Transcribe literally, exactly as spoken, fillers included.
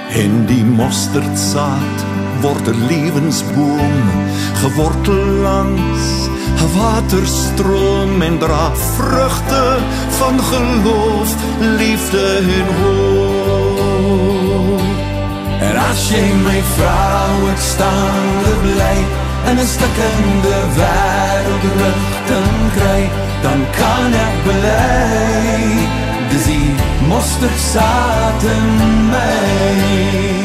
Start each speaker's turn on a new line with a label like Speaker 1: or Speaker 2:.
Speaker 1: En die mosterdzaad wordt een levensboom, geworteld langs een waterstroom en draagt vruchten van geloof, liefde en hoop. En als jij mij vrouw, ik staande blij en een stuk in de wereld ruchten krijg, dan kan ik blij, dus die mosterdzaad in mij.